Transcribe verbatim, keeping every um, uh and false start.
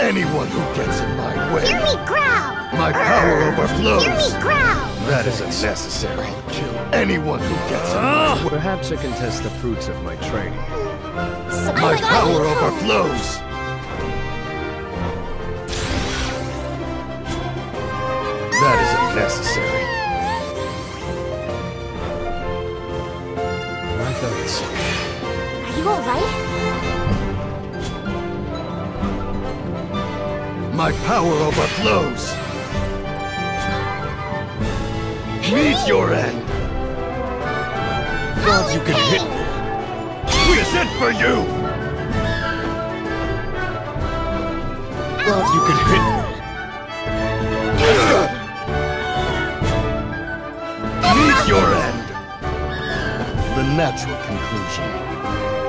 Anyone who gets in my way. Hear me growl! My power overflows. Hear me growl! That isn't necessary. I'll kill anyone who gets in my way. Perhaps I can test the fruits of my training. My power overflows. That isn't necessary. My thoughts. Are you alright? My power overflows. Meet your end. Thought you could hit me. This is it for you. Thought you could hit me. Meet your end. The natural conclusion.